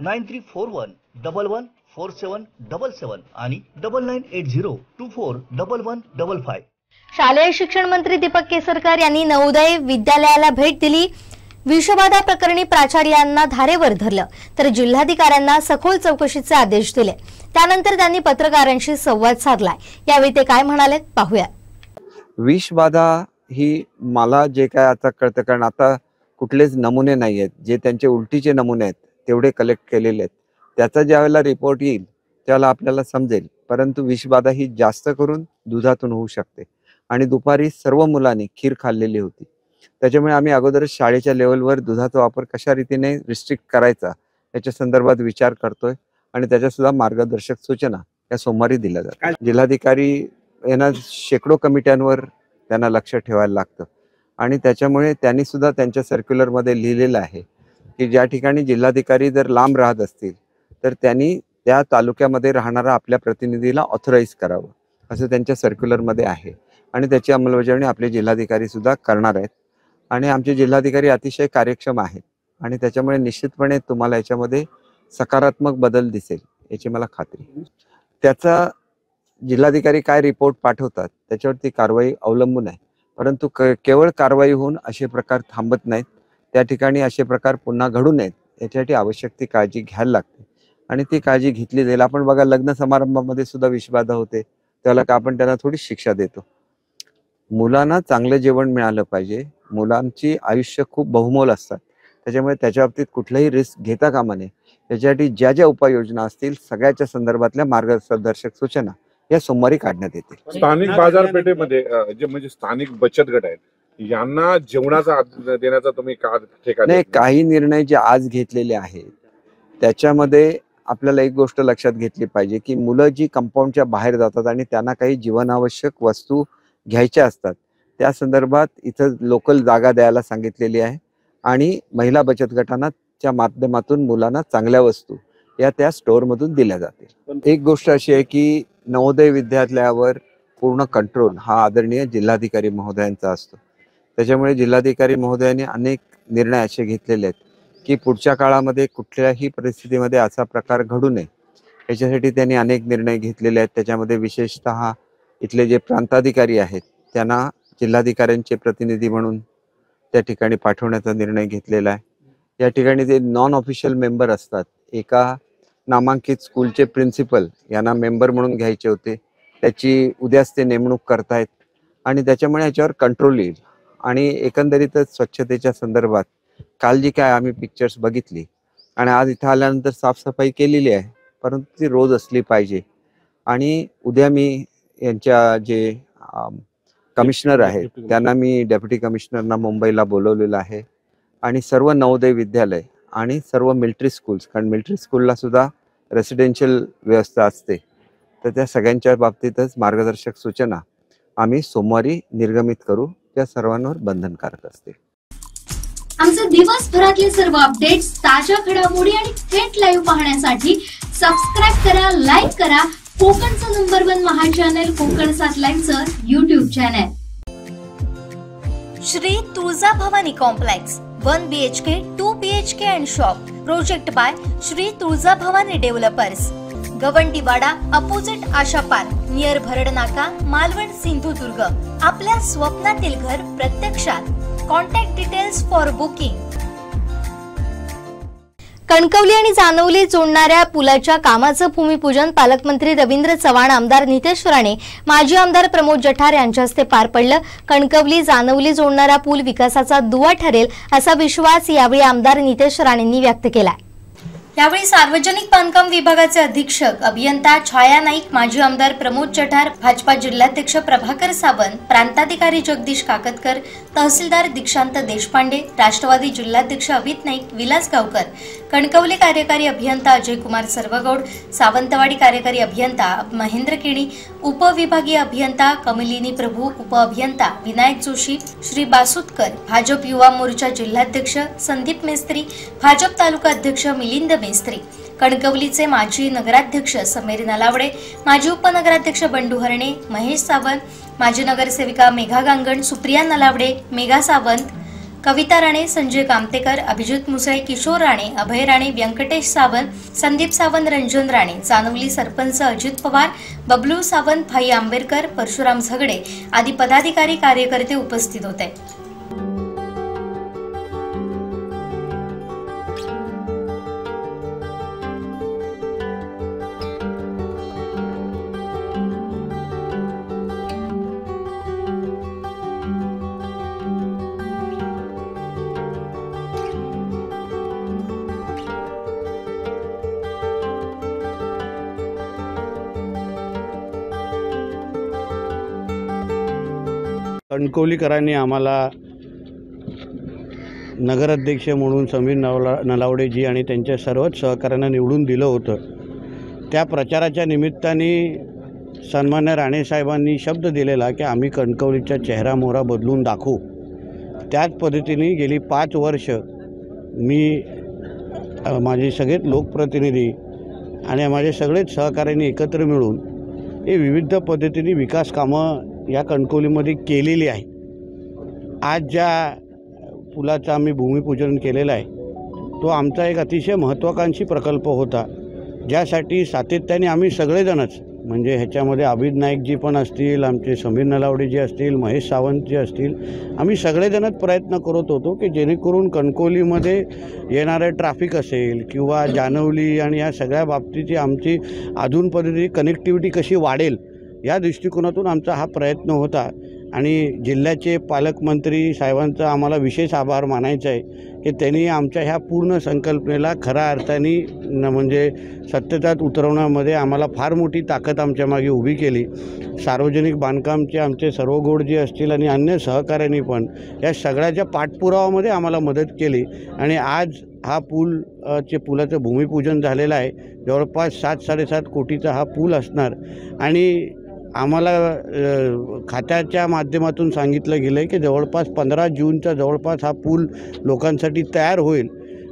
9341114777 आणि 9980241155. शालेय शिक्षण मंत्री दीपक केसरकर यांनी नवोदय विद्यालयाला भेट दिली. विषबाधा प्रकरणी प्राचार्यांना धारेवर धरलं तर जिल्हाधिकाऱ्यांना सखोल चौकशीचे आदेश दिले. त्यानंतर त्यांनी पत्रकारांशी संवाद साधलाय. यावेळी ते काय म्हणाले पाहूया. विषबाधा ही मला जे काय आता कळतं, कारण आता कुठलेच नमुने नाही आहेत, जे त्यांचे उलटीचे नमुने आहेत तेवढे कलेक्ट केलेले आहेत. त्याचा ज्यावेळेला रिपोर्ट येईल त्यावेळेला आपल्याला समजेल. परंतु विषबाधा ही जास्त करून दुधातून होऊ शकते. आणि दुपारी सर्व मुलांनी खीर खाल्लेली होती. त्याच्यामुळे आम्ही अगोदरच शाळेच्या लेवलवर दुधाचा वापर कशा रीतीने रिस्ट्रिक्ट करायचा याच्या संदर्भात विचार करतोय. आणि त्याच्या सुद्धा मार्गदर्शक सूचना या सोमवारी दिल्या जातात. जिल्हाधिकारी यांना शेकडो कमिट्यांवर त्यांना लक्ष ठेवायला लागतं. आणि त्याच्यामुळे त्यांनी सुद्धा त्यांच्या सर्क्युलरमध्ये लिहिलेलं आहे की ज्या ठिकाणी जिल्हाधिकारी जर लांब राहत असतील तर त्यांनी त्या तालुक्यामध्ये राहणारा आपल्या प्रतिनिधीला ऑथराईज करावं, असं त्यांच्या सर्क्युलरमध्ये आहे. आणि त्याची अंमलबजावणी आपले जिल्हाधिकारी सुद्धा करणार आहेत. आणि आमचे जिल्हाधिकारी अतिशय कार्यक्षम आहेत. आणि त्याच्यामुळे निश्चितपणे तुम्हाला याच्यामध्ये सकारात्मक बदल दिसेल याची मला खात्री. त्याचा जिल्हाधिकारी काय रिपोर्ट पाठवतात त्याच्यावरती कारवाई अवलंबून आहे. परंतु केवळ कारवाई होऊन असे प्रकार थांबत नाहीत. त्या ठिकाणी असे प्रकार पुन्हा घडू नयेत याच्यासाठी आवश्यक ती काळजी घ्यायला लागते. आणि ती काळजी घेतली जाईल. आपण बघा, लग्न समारंभामध्ये सुद्धा विषबाधा होते, त्याला का आपण त्यांना थोडी शिक्षा देतो. मुलांना चांगलं जेवण मिळालं पाहिजे. मुलांची आयुष्य खूप बहुमोल असतात. त्याच्यामुळे त्याच्या बाबतीत कुठलाही रिस्क घेता कामा नये. याच्यासाठी ज्या ज्या उपाययोजना असतील सगळ्याच्या संदर्भातल्या मार्गदर्शक सूचना या सोमवारी काढण्यात येतील. स्थानिक बाजारपेठेमध्ये जे म्हणजे स्थानिक बचत गट आहेत यांना जेवणाचा देण्याचा तुम्ही नाही, काही निर्णय जे आज घेतलेले आहेत त्याच्यामध्ये आपल्याला एक गोष्ट लक्षात घेतली पाहिजे की मुलं जी कंपाऊंडच्या बाहेर जातात आणि त्यांना काही जीवनावश्यक वस्तू घ्यायच्या असतात त्या संदर्भात इथं लोकल जागा द्यायला सांगितलेली आहे. आणि महिला बचत गटांना च्या माध्यमातून मुलांना चांगल्या वस्तू या त्या स्टोअरमधून दिल्या जातील. एक गोष्ट अशी आहे की नवोदय विद्यालयावर पूर्ण कंट्रोल हा आदरणीय जिल्हाधिकारी महोदयांचा असतो. त्याच्यामुळे जिल्हाधिकारी महोदयांनी अनेक निर्णय असे घेतलेले आहेत की पुढच्या काळामध्ये कुठल्याही परिस्थितीमध्ये असा प्रकार घडू नये याच्यासाठी त्यांनी अनेक निर्णय घेतलेले आहेत. त्याच्यामध्ये विशेषतः इथले जे प्रांताधिकारी आहेत त्यांना जिल्हाधिकाऱ्यांचे प्रतिनिधी म्हणून त्या ठिकाणी पाठवण्याचा निर्णय घेतलेला आहे. या ठिकाणी जे नॉन ऑफिशियल मेंबर असतात, एका नामांकित स्कूलचे प्रिन्सिपल यांना मेंबर म्हणून घ्यायचे होते, त्याची उद्याच ते नेमणूक करतायत आणि त्याच्यामुळे याच्यावर कंट्रोल येईल. आणि एकंदरीतच स्वच्छतेच्या संदर्भात काल जी काय आम्ही पिक्चर्स बघितली आणि आज इथं आल्यानंतर साफसफाई केलेली आहे, परंतु ती रोज असली पाहिजे. आणि उद्या मी यांच्या जे कमिशनर आहेत त्यांना मी डेप्युटी कमिशनरना मुंबईला बोलवलेलं आहे आणि सर्व नवोदय विद्यालय आणि सर्व मिलिटरी स्कूल्स, कारण मिलिटरी स्कूलला सुद्धा रेसिडेन्शियल व्यवस्था असते, तर त्या सगळ्यांच्या बाबतीतच मार्गदर्शक सूचना आम्ही सोमवारी निर्गमित करू, त्या सर्वांवर बंधनकारक असतील. आमचे दिवसभरातले सर्व अपडेट्स, ताज्या घडामोडी आणि थेट लाईव्ह पाहण्यासाठी सबस्क्राईब करा, लाईक करा कोकणचं नंबर 1 महा चॅनल कोकण 7 लाईव्हचं YouTube channel. Shri Tuljabhavani complex 1 BHK 2 BHK and shop. Project by Shri Tuljabhavani developers. Gawandiwada opposite Asha park near Bharad Naka, Malvan, Sindhudurg. आपल्या स्वप्नातील घर प्रत्यक्षात. Contact details for booking. Kankavli आणि जानवली जोडणाऱ्या पुलाच्या कामाचं भूमिपूजन पालकमंत्री रवींद्र चव्हाण, आमदार नितेश राणे, माजी आमदार प्रमोद जठार यांच्या हस्ते पार पडलं. कणकवली जानवली जोडणारा पूल विकासाचा दुवा ठरेल असा विश्वास यावेळी आमदार नितेश राणेंनी व्यक्त केला. यावेळी सार्वजनिक बांधकाम विभागाचे अधीक्षक अभियंता छाया नाईक, माजी आमदार प्रमोद जठार, भाजपा जिल्हाध्यक्ष प्रभाकर सावंत, प्रांताधिकारी जगदीश काकतकर, तहसीलदार दीक्षांत देशपांडे, राष्ट्रवादी जिल्हाध्यक्ष अभित नाईक, विलास गावकर, कणकवली कार्यकारी अभियंता अजय कुमार सर्वगौड, सावंतवाडी कार्यकारी अभियंता महेंद्र केणी, उपविभागीय अभियंता कमलिनी प्रभू, उपअभियंता विनायक जोशी, श्री बासुतकर, भाजप युवा मोर्चा जिल्हाध्यक्ष संदीप मेस्त्री, भाजप तालुका अध्यक्ष मिलिंद मेस्त्री, कणकवलीचे माजी नगराध्यक्ष समीर नलावडे, माजी उपनगराध्यक्ष बंडू हरणे, महेश सावंत, माजी नगरसेविका मेघा गांगण, सुप्रिया नलावडे, मेघा सावंत, कविता राणे, संजय कामतेकर, अभिजित मुसळे, किशोर राणे, अभय राणे, व्यंकटेश सावंत, संदीप सावंत, रंजन राणे, जानवली सरपंच अजित पवार, बबलू सावंत, भाई आंबेडकर, परशुराम झगडे आदी पदाधिकारी कार्यकर्ते उपस्थित होते. कणकवलीकरांनी आम्हाला नगराध्यक्ष म्हणून समीर नलावडेजी आणि त्यांच्या सर्वच सहकाऱ्यांना निवडून दिलं होतं. त्या प्रचाराच्या निमित्ताने सन्मान्य राणेसाहेबांनी शब्द दिलेला की आम्ही कणकवलीचा चेहरा मोहरा बदलून दाखवू. त्याच पद्धतीने गेली 5 वर्ष मी माझे सगळेच लोकप्रतिनिधी आणि माझे सगळेच सहकाऱ्यांनी एकत्र मिळून हे विविध पद्धतीने विकास कामं या कणकवलीमध्ये केलेली आहे. आज ज्या पुलाचं आम्ही भूमिपूजन केलेलं आहे तो आमचा एक अतिशय महत्त्वाकांक्षी प्रकल्प होता, ज्यासाठी सातत्याने आम्ही सगळेजणच म्हणजे ह्याच्यामध्ये अभिद नाईकजी पण असतील, आमचे समीर नलावडेजी असतील, महेश सावंतजी असतील, आम्ही सगळेजणच प्रयत्न करत होतो की जेणेकरून कणकवलीमध्ये येणारं ट्रॅफिक असेल किंवा जानवली आणि या सगळ्या बाबतीची आमची अजून पद्धती कनेक्टिव्हिटी कशी वाढेल या दृष्टिकोनातून आमचा हा प्रयत्न होता. आणि जिल्ह्याचे पालकमंत्री साहेबांचा आम्हाला विशेष आभार मानायचा आहे की त्यांनी आमच्या ह्या पूर्ण संकल्पनेला खऱ्या अर्थाने म्हणजे सत्यतात उतरवण्यामध्ये आम्हाला फार मोठी ताकद आमच्या मागे उभी केली. सार्वजनिक बांधकामचे आमचे सर्वगोड जे असतील आणि अन्य सहकाऱ्यांनी पण या सगळ्याच्या पाठपुरावामध्ये आम्हाला मदत केली आणि आज हा पुलाचं भूमिपूजन झालेलं आहे. जवळपास 7-7.5 कोटीचा हा पूल असणार आणि आम्हाला खात्याच्या माध्यमातून सांगितलं गेलं आहे की जवळपास 15 जूनच्या जवळपास हा पूल लोकांसाठी तयार होईल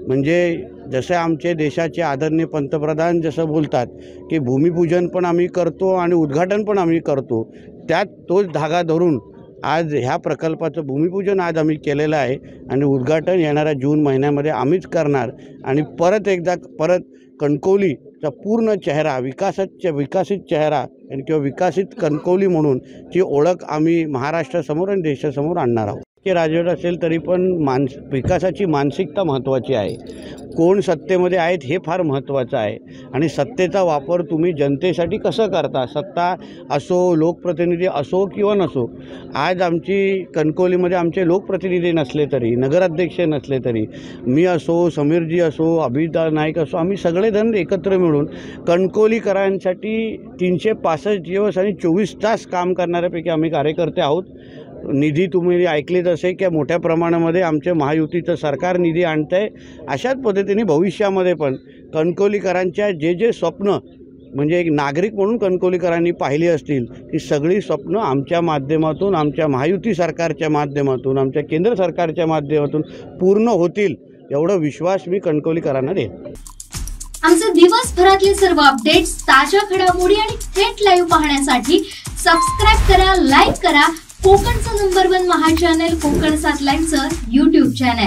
म्हणजे जसे आमचे देशाचे आदरणीय पंतप्रधान जसं बोलतात की भूमिपूजन पण आम्ही करतो आणि उद्घाटन पण आम्ही करतो, त्यात तोच धागा धरून आज ह्या प्रकल्पाचं भूमिपूजन आज आम्ही केलेलं आहे आणि उद्घाटन येणाऱ्या जून महिन्यामध्ये आम्हीच करणार आणि परत कणकवलीचा पूर्ण चेहरा विकसित चेहरा आणि किंवा विकसित कणकवली म्हणून ची ओळख आम्ही महाराष्ट्रासमोर आणि देशासमोर आणणार आहोत. की राजवट असेल तरी पण विकासाची मानसिकता महत्त्वाची आहे. कोण सत्तेमध्ये आहेत हे फार महत्त्वाचं आहे आणि सत्तेचा वापर तुम्ही जनतेसाठी कसं करता, सत्ता असो, लोकप्रतिनिधी असो किंवा नसो. आज आमची कणकवलीमध्ये आमचे लोकप्रतिनिधी नसले तरी, नगराध्यक्ष नसले तरी, मी असो, समीरजी असो, अभिदा नाईक असो, आम्ही सगळेजण एकत्र मिळून कणकवलीकरांसाठी 365 दिवस आणि 24 तास काम करणाऱ्यापैकी आम्ही कार्यकर्ते आहोत. निधी तुम्ही ऐकलेच असेल की मोठ्या प्रमाणामध्ये आमचे महायुतीचं सरकार निधी आणतं आहे. अशाच पद्धतीने भविष्यामध्ये पण कणकवलीकरांच्या जे स्वप्न म्हणजे एक नागरिक म्हणून कणकवलीकरांनी पाहिली असतील ती सगळी स्वप्न आमच्या माध्यमातून, आमच्या महायुती सरकारच्या माध्यमातून, आमच्या केंद्र सरकारच्या माध्यमातून पूर्ण होतील एवढा विश्वास मी कणकवलीकरांना देईन. आमचे दिवसभरातले सर्व अपडेट्स, ताज्या घडामोडी आणि थेट लाईव्ह पाहण्यासाठी सबस्क्राईब करा, लाईक करा कोकणचं नंबर 1 महा चॅनल कोकण 7 लाईव्हचं YouTube channel.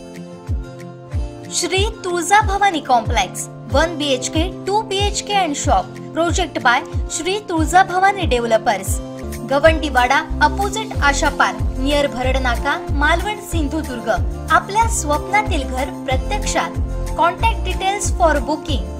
Shri Tuljabhavani complex 1 BHK 2 BHK and shop. Project by Shri Tuljabhavani developers. Gawandiwada opposite Asha park, near Bharadnaka, Malvan, Sindhudurg. आपल्या स्वप्नातील घर प्रत्यक्षात. Contact details for booking.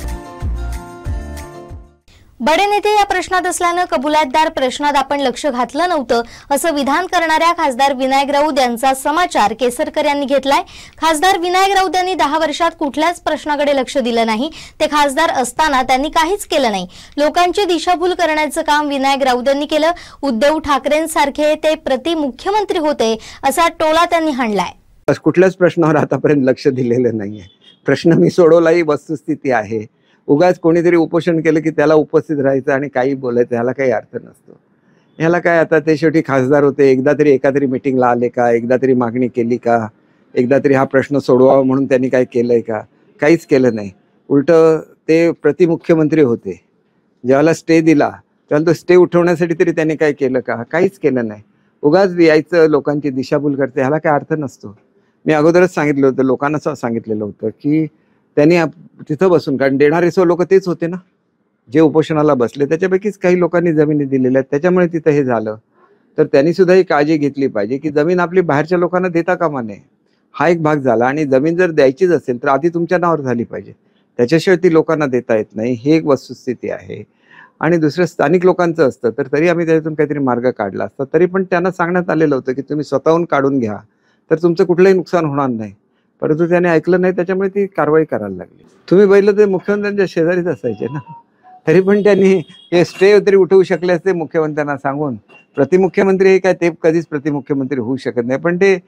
बडे नेते या प्रश्नात असल्यानं कबुलातदार प्रश्नात आपण लक्ष घातलं नव्हतं असं विधान करणाऱ्या खासदार विनायक राऊत यांचा समाचार केसरकर यांनी घेतलाय. खासदार विनायक राऊत यांनी 10 वर्षात कुठल्याच प्रश्नाकडे लक्ष दिलं नाही. ते खासदार असताना त्यांनी काहीच केलं नाही. लोकांची दिशाभूल करण्याचं काम विनायक राऊत यांनी केलं. उद्धव ठाकरेंसारखे ते मुख्यमंत्री होते असा टोला त्यांनी हाणलाय. कुठल्याच प्रश्नावर आतापर्यंत लक्ष दिलेलं नाहीये. प्रश्न मी सोडवला ही वस्तुस्थिती आहे. उगाच कोणीतरी उपोषण केलं की त्याला उपस्थित राहायचं आणि काही बोलायचं, ह्याला काही अर्थ नसतो. ह्याला काय, आता ते शेवटी खासदार होते, एकदा तरी मिटिंगला आले का, एकदा तरी मागणी केली का, एकदा तरी हा प्रश्न सोडवावा म्हणून त्यांनी काय केलंय का? काहीच केलं नाही. उलट ते प्रतिमुख्यमंत्री होते. ज्यावेळेला स्टे दिला त्यावेळेला तो स्टे उठवण्यासाठी तरी त्यांनी काय केलं का? काहीच केलं नाही. उगाच यायचं, लोकांची दिशाभूल करते, ह्याला काय अर्थ नसतो. मी अगोदरच सांगितलं होतं, लोकांना सांगितलेलं होतं की त्यांनी तिथं बसून, कारण देणारे लोक तेच होते ना जे उपोषणाला बसले, त्याच्यापैकीच काही लोकांनी जमिनी दिलेल्या आहेत, त्याच्यामुळे तिथं हे झालं. तर त्यांनी सुद्धा ही काळजी घेतली पाहिजे की जमीन आपली बाहेरच्या लोकांना देता कामा नये. हा एक भाग झाला. आणि जमीन जर द्यायचीच असेल तर आधी तुमच्या नावावर झाली पाहिजे, त्याच्याशिवाय ती लोकांना देता येत नाही. हे एक वस्तुस्थिती आहे. आणि दुसरं स्थानिक लोकांचं असतं तर तरी आम्ही त्याच्यातून काहीतरी मार्ग काढला असता. तरी पण त्यांना सांगण्यात आलेलं होतं की तुम्ही स्वतःहून काढून घ्या तर तुमचं कुठलंही नुकसान होणार नाही. परंतु त्याने ऐकलं नाही, त्याच्यामुळे ती कारवाई करायला लागली. तुम्ही पहिलं ते मुख्यमंत्र्यांच्या शेजारीच असायचे ना, तरी पण त्यांनी हे स्टे तरी उठवू शकले असते मुख्यमंत्र्यांना सांगून. प्रतिमुख्यमंत्री हे काय, ते कधीच प्रतिमुख्यमंत्री होऊ शकत नाही. पण ते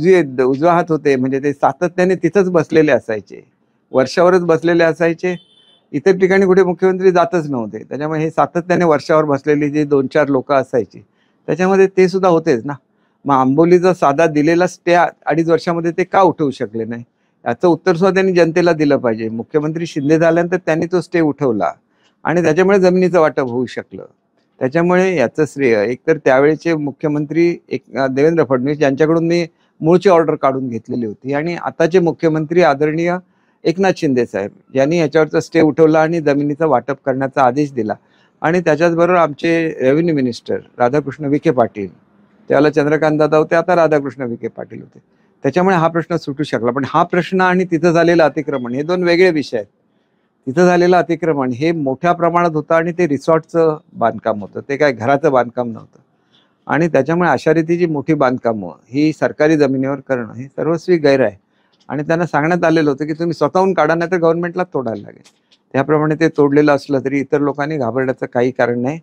उजवा हात होते, म्हणजे ते सातत्याने तिथंच बसलेले असायचे, वर्षावरच बसलेले असायचे. इतर ठिकाणी कुठे मुख्यमंत्री जातच नव्हते. त्याच्यामुळे हे सातत्याने वर्षावर बसलेली जे 2-4 लोक असायची त्याच्यामध्ये ते सुद्धा होतेच ना. मग आंबोलीचा साधा दिलेला स्टे 2.5 वर्षामध्ये ते का उठवू शकले नाही, याचं उत्तर सुद्धा त्यांनी जनतेला दिलं पाहिजे. मुख्यमंत्री शिंदे झाल्यानंतर त्यांनी तो स्टे उठवला आणि त्याच्यामुळे जमिनीचं वाटप होऊ शकलं. त्याच्यामुळे याचं श्रेय एकतर त्यावेळेचे मुख्यमंत्री देवेंद्र फडणवीस यांच्याकडून मी मूळची ऑर्डर काढून घेतलेली होती, आणि आताचे मुख्यमंत्री आदरणीय एकनाथ शिंदे साहेब यांनी याच्यावरचा स्टे उठवला आणि जमिनीचं वाटप करण्याचा आदेश दिला. आणि त्याच्याचबरोबर आमचे रेव्हेन्यू मिनिस्टर राधाकृष्ण विखे पाटील, त्याला चंद्रकांत दादा होते, आता राधाकृष्ण विखे पाटील होते. त्याच्यामुळे हा प्रश्न सुटू शकला. पण हा प्रश्न आणि तिथं झालेलं अतिक्रमण हे 2 वेगळे विषय आहेत. तिथं झालेलं अतिक्रमण हे मोठ्या प्रमाणात होतं आणि ते रिसॉर्टचं बांधकाम होतं, ते काय घराचं बांधकाम नव्हतं. आणि त्याच्यामुळे अशा रीतीची मोठी बांधकामं ही सरकारी जमिनीवर करणं हे सर्वस्वी गैर आहे. आणि त्यांना सांगण्यात आलेलं होतं की तुम्ही स्वतःहून काढा, नाही तर गव्हर्नमेंटला तोडायला लागेल. त्याप्रमाणे ते तोडलेलं असलं तरी इतर लोकांनी घाबरण्याचं काही कारण नाही.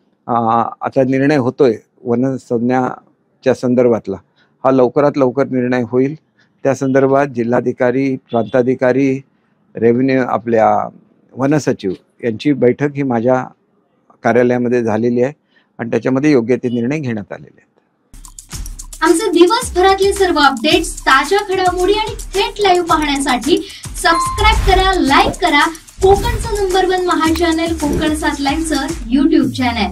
आता निर्णय होतोय वन संज्ञाच्या संदर्भातला, हा लवकरात लवकर निर्णय होईल. त्या संदर्भात जिल्हाधिकारी, प्रांताधिकारी, रेव्हेन्यू, आपल्या वनसचिव यांची बैठक ही माझ्या कार्यालयामध्ये झालेली आहे आणि त्याच्यामध्ये योग्य ते निर्णय घेण्यात आलेले आहेत. आमचे दिवसभरातले सर्व अपडेट्स, ताज्या घडामोडी आणि थेट लाईव्ह पाहण्यासाठी सबस्क्राईब करा, लाईक करा कोकणचं नंबर 1 महा चॅनल कोकण 7 लाईव्हचं YouTube channel.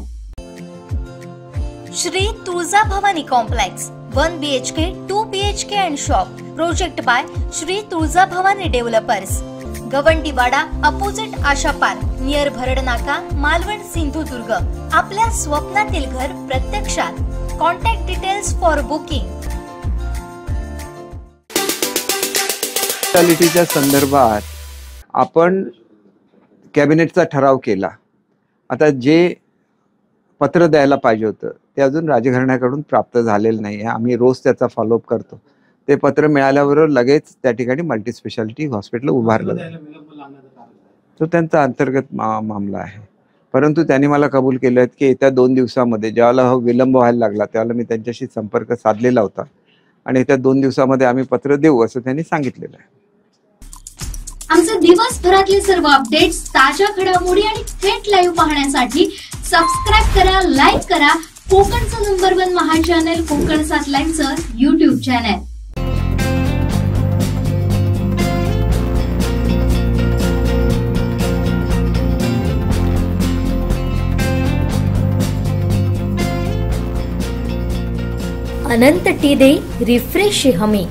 Shri Tuljabhavani complex 1 BHK 2 BHK and shop. Project by Shri Tuljabhavani developers. Gawandiwada opposite Asha park, near Bharadnaka, Malvan, Sindhudurg. आपल्या स्वप्नातील घर प्रत्यक्षात. Contact details for booking. स्पेशालिटीच्या संदर्भात आपण कॅबिनेटचा ठराव केला. आता जे पत्र द्यायला पाहिजे होतं ते अजून राजघराण्याकडून प्राप्त झालेलं नाही आहे. आम्ही रोज त्याचा फॉलोअप करतो. ते पत्र मिळाल्याबरोबर लगेच त्या ठिकाणी मल्टी स्पेशालिटी हॉस्पिटल उभारलं. तो त्यांचा अंतर्गत मामला आहे. परंतु त्यांनी मला कबूल केलं आहे की येत्या 2 दिवसामध्ये ज्यावेळेला हा विलंब व्हायला लागला त्यावेळेला मी त्यांच्याशी संपर्क साधलेला होता आणि येत्या 2 दिवसामध्ये आम्ही पत्र देऊ असं त्यांनी सांगितलेलं आहे. आमचे दिवसभरातले सर्व अपडेट्स, ताज्या घडामोडी आणि थेट लाईव्ह पाहण्यासाठी सबस्क्राईब करा, लाईक करा कोकणचं नंबर 1 महा चॅनल कोकण 7 लाईव्हचं YouTube चॅनल. अनंत टी दे रिफ्रेश हमी.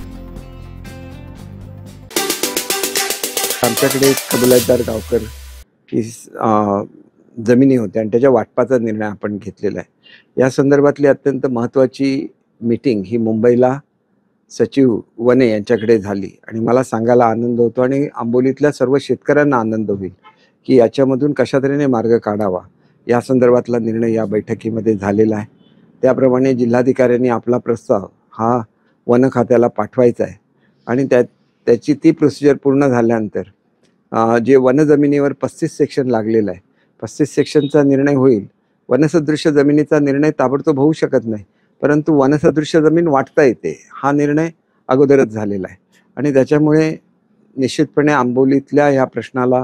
आमच्याकडे कबूलदार गावकर ही जमिनी होत्या आणि त्याच्या वाटपाचा निर्णय आपण घेतलेला आहे. या संदर्भातली अत्यंत महत्त्वाची मीटिंग ही मुंबईला सचिव वने यांच्याकडे झाली आणि मला सांगायला आनंद होतो आणि आंबोलीतल्या सर्व शेतकऱ्यांना आनंद होईल की याच्यामधून कशा तऱ्हेने मार्ग काढावा या संदर्भातला निर्णय या बैठकीमध्ये झालेला आहे. त्याप्रमाणे जिल्हाधिकाऱ्यांनी आपला प्रस्ताव हा वन खात्याला पाठवायचा आहे आणि त्याची ती प्रोसिजर पूर्ण झाल्यानंतर जे वनजमिनीवर 35 सेक्शन लागलेलं आहे 35 सेक्शनचा निर्णय होईल. वनसदृश्य जमिनीचा निर्णय ताबडतोब होऊ शकत नाही, परंतु वनसदृश्य जमीन वाटता येते हा निर्णय अगोदरच झालेला आहे आणि त्याच्यामुळे निश्चितपणे आंबोलीतल्या या प्रश्नाला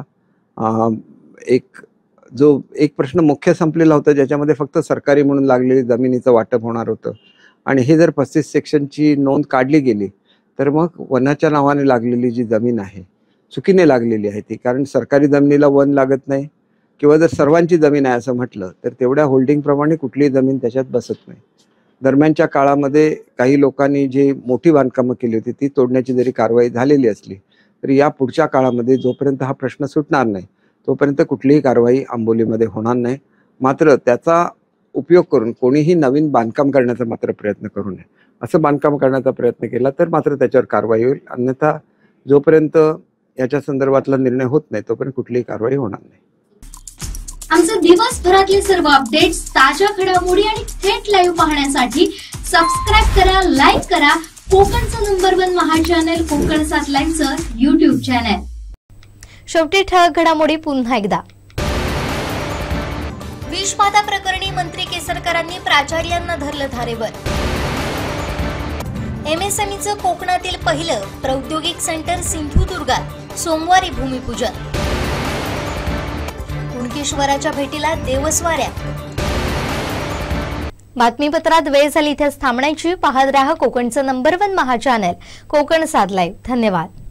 एक प्रश्न मुख्य संपलेला होता ज्याच्यामध्ये फक्त सरकारी म्हणून लागलेली जमिनीचं वाटप होणार होतं आणि हे जर 35 सेक्शनची नोंद काढली गेली तर मग वनाच्या नावाने लागलेली जी जमीन आहे चुकीने लागलेली आहे ती. कारण सरकारी जमिनीला वन लागत नाही किंवा जर सर्वांची जमीन आहे असं म्हटलं तर तेवढ्या होल्डिंगप्रमाणे कुठलीही जमीन त्याच्यात बसत नाही. दरम्यानच्या काळामध्ये काही लोकांनी जी मोठी बांधकामं केली होती ती तोडण्याची जरी कारवाई झालेली असली तरी या पुढच्या काळामध्ये जोपर्यंत हा प्रश्न सुटणार नाही तोपर्यंत कुठलीही कारवाई आंबोलीमध्ये होणार नाही. मात्र त्याचा उपयोग करून कोणीही नवीन बांधकाम करण्याचा मात्र प्रयत्न करू नये. असं बांधकाम करण्याचा प्रयत्न केला तर मात्र त्याच्यावर कारवाई होईल. अन्यथा जोपर्यंत याच्या संदर्भातला निर्णय होत नाही तोपर्यंत कुठलीही कारवाई होणार नाही. आमचे दिवसभरातले सर्व अपडेट्स, ताज्या घडामोडी आणि थेट लाईव्ह पाहण्यासाठी सबस्क्राईब करा, लाईक करा कोकणचं नंबर 1 महा चॅनल कोकण 7 लाईव्हचं YouTube चॅनल. शेवटी ठळक घडामोडी पुन्हा एकदा. विषबाधा प्रकरणी मंत्री केसरकरांनी प्राचार्यांना धरलं धारेवर. MSMEचं कोकणातील पहिलं प्रौद्योगिक सेंटर सिंधुदुर्गात सोमवारी भूमिपूजन. कुणकेश्वराच्या भेटीला देवस्वाऱ्या. बातमीपत्रात वेळ झाली इथेच थांबण्याची. पाहत राहा कोकणचं नंबर 1 महा चॅनल कोकण 7 लाईव्ह. धन्यवाद.